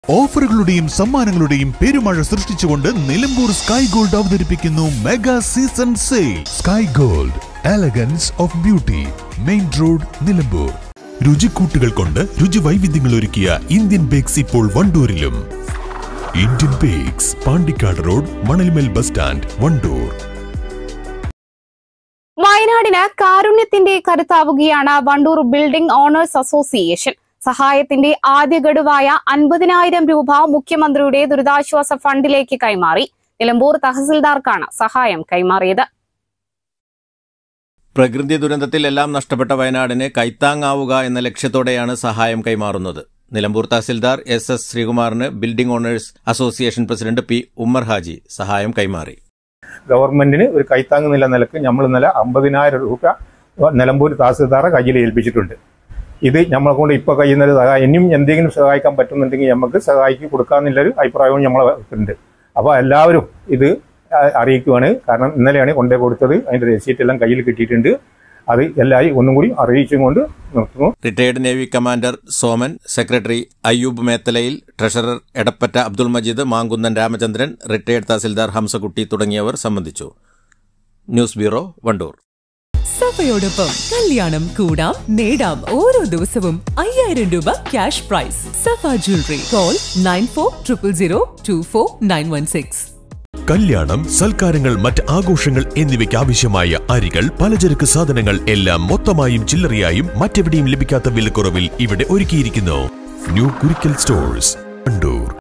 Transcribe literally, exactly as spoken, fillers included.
ഓഫറുകളുടെയും സമ്മാനങ്ങളുടെയും പെരുമഴ സൃഷ്ടിച്ചുകൊണ്ട് നിലമ്പൂർ സ്കൈ ഗോൾഡ് അവതരിപ്പിക്കുന്നു mega season sale. Sky gold, elegance of beauty, main road, Nilambur. രുചിക്കൂട്ടുകൾ കൊണ്ട് രുചി വൈവിധ്യങ്ങൾ ഒരുക്കിയ ഇന്ത്യൻ ബേക്സ് ഇപ്പോൾ വണ്ടൂരിലും. Indian bakes, Pandikkad road, Manalmel bus stand, Wandoor. വയനാടിന് കാരുണ്യത്തിന്റെ കരുത്താവുകയാണ് വണ്ടൂർ ബിൽഡിംഗ് ഓണേഴ്സ് അസോസിയേഷൻ. സഹായത്തിന്റെ ആദ്യ ഗഡുവായ അൻപതിനായിരം രൂപ മുഖ്യമന്ത്രിയുടെ ദുരിതാശ്വാസ ഫണ്ടിലേക്ക് കൈമാറി. നിലമ്പൂർ തഹസിൽദാർക്കാണ് സഹായം കൈമാറിയത്. പ്രകൃതി ദുരന്തത്തിൽ എല്ലാം നഷ്ടപ്പെട്ട വയനാടിന് കൈത്താങ്ങാവുക എന്ന ലക്ഷ്യത്തോടെയാണ് സഹായം കൈമാറുന്നത്. നിലമ്പൂർ തഹസിൽദാർ എസ് എസ് ശ്രീകുമാറിന് building owners association president P Ummer Haji സഹായം കൈമാറി. ഗവൺമെന്റിന് ഒരു കൈത്താങ് നില നിലക്ക് നമ്മൾ ഇന്നലെ അമ്പതിനായിരം രൂപ നിലമ്പൂർ തഹസിൽദാറെ കയ്യിൽ ഏൽപ്പിച്ചിട്ടുണ്ട്. ഇത് നമ്മളെ കൊണ്ട് ഇപ്പോൾ കഴിയുന്നൊരു സഹായം, ഇനിയും എന്തെങ്കിലും സഹായിക്കാൻ പറ്റുന്നുണ്ടെങ്കിൽ നമുക്ക് സഹായിക്കി കൊടുക്കാമെന്നുള്ളൊരു അഭിപ്രായവും നമ്മളെ. അപ്പോൾ എല്ലാവരും ഇത് അറിയിക്കുവാണ്. കാരണം ഇന്നലെയാണ് കൊണ്ടേ കൊടുത്തത്, അതിന്റെ രസീറ്റ് എല്ലാം കയ്യിൽ കിട്ടിയിട്ടുണ്ട്. അത് എല്ലാവരും ഒന്നും കൂടി അറിയിച്ചും കൊണ്ട് നിർത്തുന്നു. Retired navy commander Soman, secretary Ayyub Methalayil, treasurer Edappatta Abdul Majeed, Mankunnan Ramachandran, retired tahsildar Hamsakutty തുടങ്ങിയവർ സംബന്ധിച്ചു. News bureau, Wandoor. സഫയോടൊപ്പം കല്യാണം കൂടാം, നേടാം ഓരോ ദിവസവും അയ്യായിരം രൂപ cash prize. Safa jewellery. Call nine four triple zero two four nine one six. കല്യാണം, സൽക്കാരങ്ങൾ, മറ്റ് ആഘോഷങ്ങൾ എന്നിവയ്ക്ക് ആവശ്യമായ അരികൾ, പലചരക്ക് സാധനങ്ങൾ എല്ലാം മൊത്തമായും ചില്ലറയായും മറ്റെവിടെയും ലഭിക്കാത്ത വിലക്കുറവിൽ ഇവിടെ ഒരുക്കിയിരിക്കുന്നു. New Kurikkal stores, Wandoor.